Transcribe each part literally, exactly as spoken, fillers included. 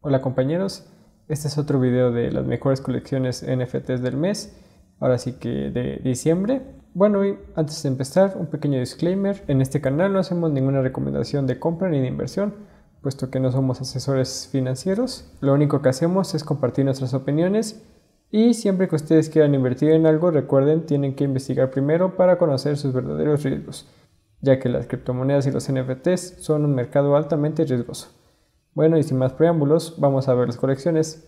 Hola compañeros, este es otro video de las mejores colecciones N F Ts del mes, ahora sí que de diciembre. Bueno, y antes de empezar, un pequeño disclaimer: en este canal no hacemos ninguna recomendación de compra ni de inversión, puesto que no somos asesores financieros. Lo único que hacemos es compartir nuestras opiniones, y siempre que ustedes quieran invertir en algo, recuerden, tienen que investigar primero para conocer sus verdaderos riesgos, ya que las criptomonedas y los N F Ts son un mercado altamente riesgoso. Bueno, y sin más preámbulos, vamos a ver las colecciones.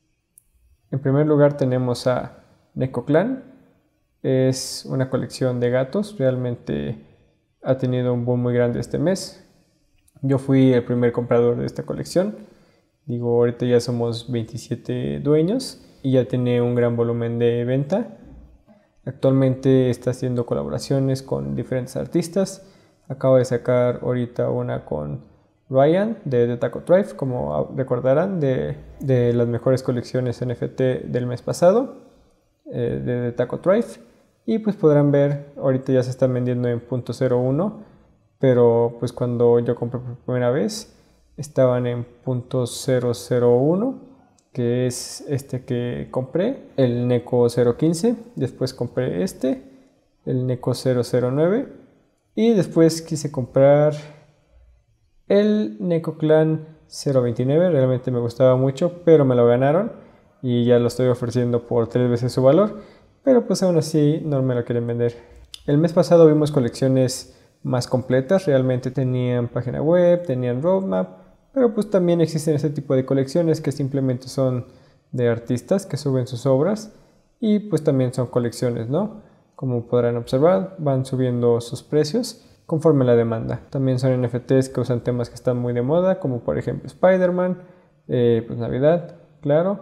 En primer lugar tenemos a Neko Clan. Es una colección de gatos, realmente ha tenido un boom muy grande este mes. Yo fui el primer comprador de esta colección. Digo, ahorita ya somos veintisiete dueños y ya tiene un gran volumen de venta. Actualmente está haciendo colaboraciones con diferentes artistas. Acabo de sacar ahorita una con Ryan de The Taco Tribe, como recordarán, de, de las mejores colecciones N F T del mes pasado, eh, de The Taco Tribe. Y pues podrán ver, ahorita ya se están vendiendo en punto cero uno, pero pues cuando yo compré por primera vez estaban en punto cero cero uno, que es este que compré, el Neko cero quince. Después compré este, el Neko cero cero nueve, y después quise comprar el Neko Clan cero veintinueve. Realmente me gustaba mucho, pero me lo ganaron y ya lo estoy ofreciendo por tres veces su valor, pero pues aún así no me lo quieren vender. El mes pasado vimos colecciones más completas, realmente tenían página web, tenían roadmap, pero pues también existen ese tipo de colecciones que simplemente son de artistas que suben sus obras, y pues también son colecciones, ¿no? Como podrán observar, van subiendo sus precios conforme la demanda. También son N F Ts que usan temas que están muy de moda, como por ejemplo Spider-Man, eh, pues Navidad, claro,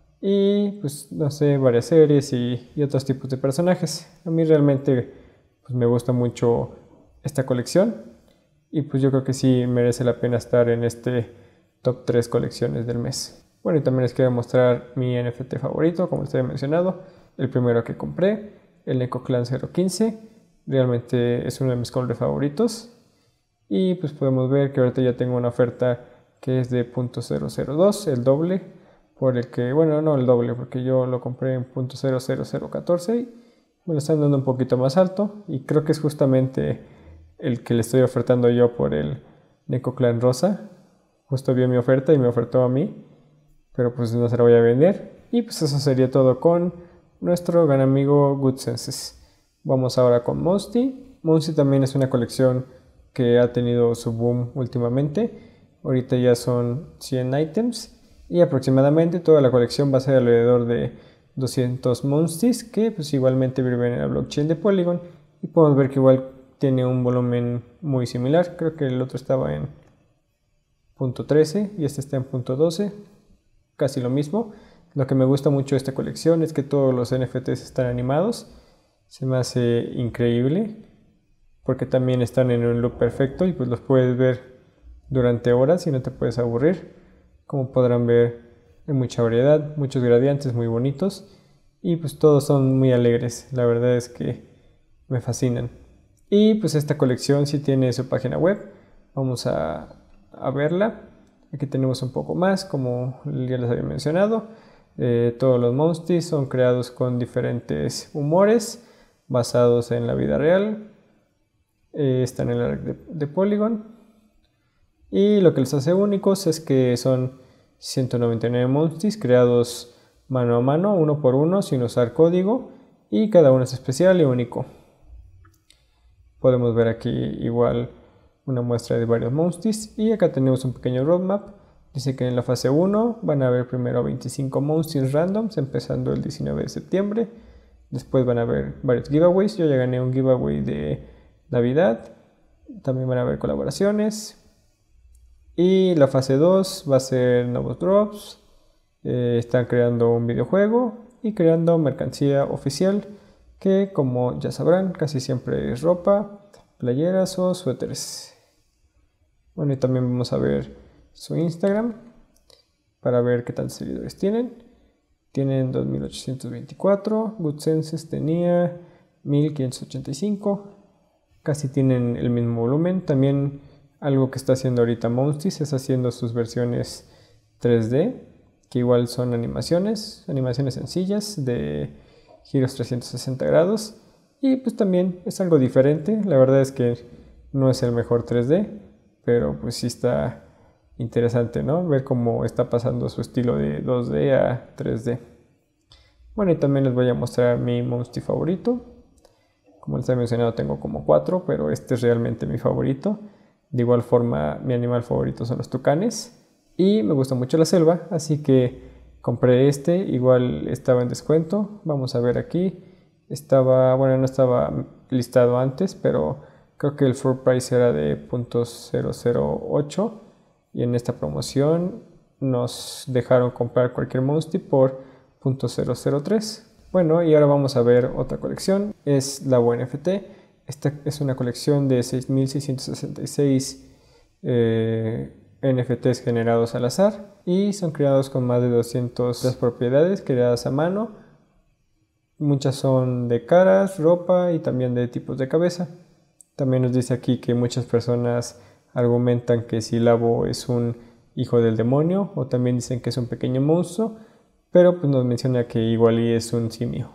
y pues no sé, varias series y, y otros tipos de personajes. A mí realmente pues me gusta mucho esta colección, y pues yo creo que sí merece la pena estar en este top tres colecciones del mes. Bueno, y también les quiero mostrar mi N F T favorito, como les había mencionado, el primero que compré, el Neko Clan cero quince. Realmente es uno de mis colores favoritos, y pues podemos ver que ahorita ya tengo una oferta que es de punto cero cero dos, el doble, por el que, bueno, no el doble, porque yo lo compré en punto cero cero cero catorce y me lo están dando un poquito más alto, y creo que es justamente el que le estoy ofertando yo por el Neko Clan rosa. Justo vio mi oferta y me ofertó a mí, pero pues no se la voy a vender. Y pues eso sería todo con nuestro gran amigo Good Senses. Vamos ahora con Monsty. Monsty también es una colección que ha tenido su boom últimamente. Ahorita ya son cien items, y aproximadamente toda la colección va a ser alrededor de doscientos Monsties, que pues igualmente viven en la blockchain de Polygon, y podemos ver que igual tiene un volumen muy similar. Creo que el otro estaba en punto trece y este está en punto doce, casi lo mismo. Lo que me gusta mucho de esta colección es que todos los N F Ts están animados. Se me hace increíble porque también están en un loop perfecto, y pues los puedes ver durante horas y no te puedes aburrir. Como podrán ver, hay mucha variedad, muchos gradientes muy bonitos, y pues todos son muy alegres. La verdad es que me fascinan. Y pues esta colección sí tiene su página web. Vamos a, a verla. Aquí tenemos un poco más, como ya les había mencionado. Eh, todos los Monsties son creados con diferentes humores basados en la vida real. Eh, están en la red de, de Polygon, y lo que los hace únicos es que son ciento noventa y nueve Monsties creados mano a mano, uno por uno, sin usar código, y cada uno es especial y único. Podemos ver aquí igual una muestra de varios Monsties, y acá tenemos un pequeño roadmap. Dice que en la fase uno van a haber primero veinticinco Monsties randoms empezando el diecinueve de septiembre. Después van a haber varios giveaways. Yo ya gané un giveaway de Navidad. También van a haber colaboraciones. Y la fase dos va a ser nuevos drops. Eh, están creando un videojuego y creando mercancía oficial, que como ya sabrán casi siempre es ropa, playeras o suéteres. Bueno, y también vamos a ver su Instagram para ver qué tantos seguidores tienen. Tienen dos mil ochocientos veinticuatro, Good Senses tenía mil quinientos ochenta y cinco, casi tienen el mismo volumen. También algo que está haciendo ahorita Monsties es haciendo sus versiones tres D, que igual son animaciones, animaciones sencillas de giros trescientos sesenta grados. Y pues también es algo diferente, la verdad es que no es el mejor tres D, pero pues sí está interesante, ¿no? Ver cómo está pasando su estilo de dos D a tres D. Bueno, y también les voy a mostrar mi Monster favorito. Como les he mencionado, tengo como cuatro, pero este es realmente mi favorito. De igual forma, mi animal favorito son los tucanes. Y me gusta mucho la selva, así que compré este. Igual estaba en descuento. Vamos a ver aquí. Estaba, bueno, no estaba listado antes, pero creo que el full price era de punto cero cero ocho. Y en esta promoción nos dejaron comprar cualquier Monster por punto cero cero tres. Bueno, y ahora vamos a ver otra colección, es la N F T. Esta es una colección de seis mil seiscientos sesenta y seis eh, N F Ts generados al azar y son creados con más de doscientas propiedades creadas a mano. Muchas son de caras, ropa y también de tipos de cabeza. También nos dice aquí que muchas personas argumentan que Silabo es un hijo del demonio, o también dicen que es un pequeño monstruo, pero pues nos menciona que igual y es un simio.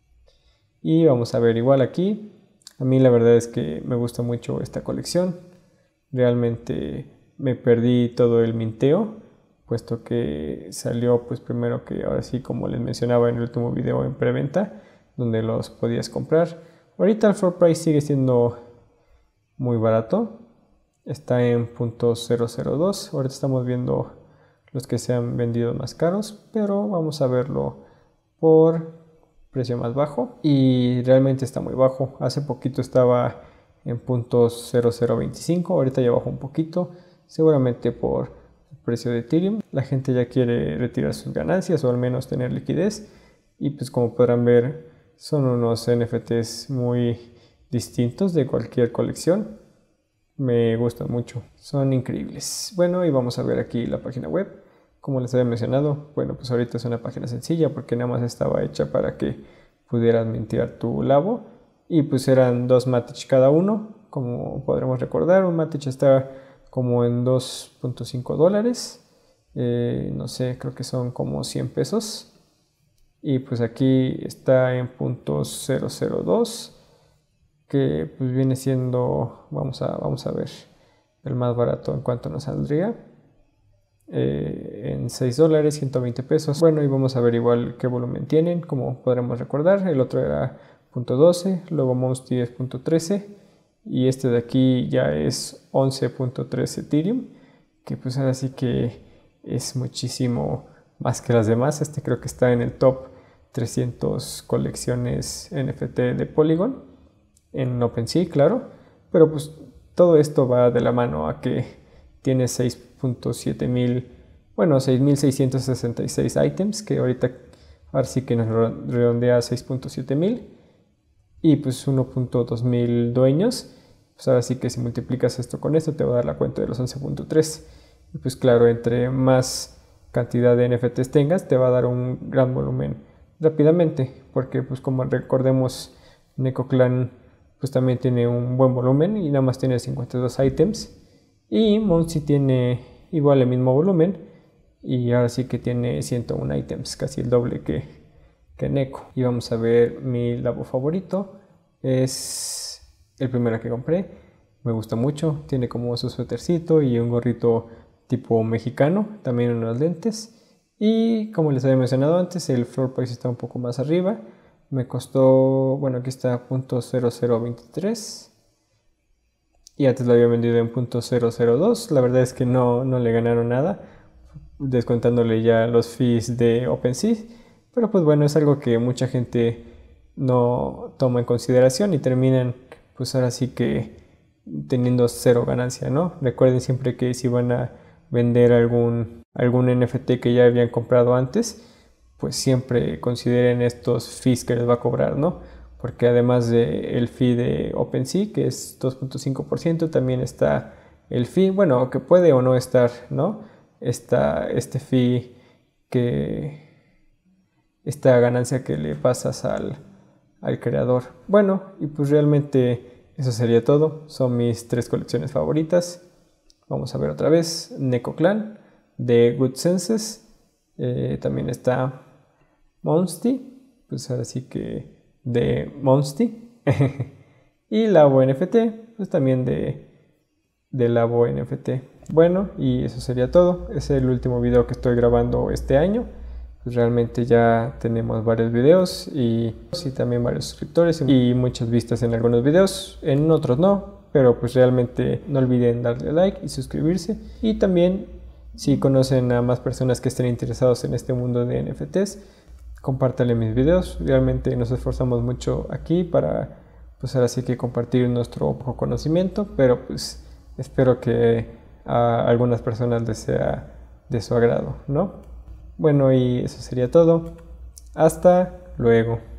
Y vamos a ver igual aquí. A mí la verdad es que me gusta mucho esta colección. Realmente me perdí todo el minteo, puesto que salió pues primero, que ahora sí, como les mencionaba en el último video, en preventa, donde los podías comprar. Ahorita el full price sigue siendo muy barato. Está en punto cero cero dos. Ahorita estamos viendo los que se han vendido más caros, pero vamos a verlo por precio más bajo. Y realmente está muy bajo. Hace poquito estaba en punto cero cero veinticinco. Ahorita ya bajó un poquito. Seguramente por el precio de Ethereum. La gente ya quiere retirar sus ganancias, o al menos tener liquidez. Y pues como podrán ver, son unos N F Ts muy distintos de cualquier colección. Me gustan mucho, son increíbles. Bueno, y vamos a ver aquí la página web. Como les había mencionado, bueno, pues ahorita es una página sencilla porque nada más estaba hecha para que pudieras mintear tu Labo. Y pues eran dos Matic cada uno. Como podremos recordar, un Matic está como en dos punto cinco dólares. Eh, no sé, creo que son como cien pesos. Y pues aquí está en punto cero cero dos. Que pues viene siendo, vamos a, vamos a ver el más barato en cuánto nos saldría, eh, en seis dólares, ciento veinte pesos. Bueno, y vamos a ver igual qué volumen tienen. Como podremos recordar, el otro era punto doce, luego Monster es punto trece y este de aquí ya es once punto tres Ethereum, que pues ahora sí que es muchísimo más que las demás. Este creo que está en el top trescientas colecciones N F T de Polygon en OpenSea, claro, pero pues todo esto va de la mano a que tiene seis punto siete mil, bueno, seis mil seiscientos sesenta y seis items, que ahorita ahora sí que nos redondea a seis punto siete mil, y pues uno punto dos mil dueños. Pues ahora sí que si multiplicas esto con esto te va a dar la cuenta de los once punto tres, y pues claro, entre más cantidad de N F Ts tengas te va a dar un gran volumen rápidamente, porque pues como recordemos, NecoClan pues también tiene un buen volumen y nada más tiene cincuenta y dos items, y Monsi tiene igual el mismo volumen y ahora sí que tiene ciento uno items, casi el doble que, que Neko. Y vamos a ver mi Labo favorito, es el primero que compré, me gusta mucho, tiene como su suétercito y un gorrito tipo mexicano, también unos lentes, y como les había mencionado antes, el floor price está un poco más arriba. Me costó, bueno, aquí está punto cero cero veintitrés y antes lo había vendido en punto cero cero dos. La verdad es que no, no le ganaron nada, descontándole ya los fees de OpenSea, pero pues bueno, es algo que mucha gente no toma en consideración y terminan pues ahora sí que teniendo cero ganancia, ¿no? Recuerden siempre que si van a vender algún, algún N F T que ya habían comprado antes, pues siempre consideren estos fees que les va a cobrar, ¿no? Porque además del fee de OpenSea, que es dos punto cinco por ciento, también está el fee, bueno, que puede o no estar, ¿no? Está este fee, que esta ganancia que le pasas al, al creador. Bueno, y pues realmente eso sería todo. Son mis tres colecciones favoritas. Vamos a ver otra vez. NecoClan. de Good Senses, eh, también está Monsty, pues ahora sí que de Monsty, y Labo N F T, pues también de, de Labo N F T. Bueno, y eso sería todo. Es el último video que estoy grabando este año. Pues realmente ya tenemos varios videos y, y también varios suscriptores y muchas vistas en algunos videos, en otros no, pero pues realmente no olviden darle like y suscribirse. Y también, si conocen a más personas que estén interesados en este mundo de N F Ts, compártanle mis videos. Realmente nos esforzamos mucho aquí para, pues ahora sí que compartir nuestro poco conocimiento, pero pues espero que a algunas personas les sea de su agrado, ¿no? Bueno, y eso sería todo. Hasta luego.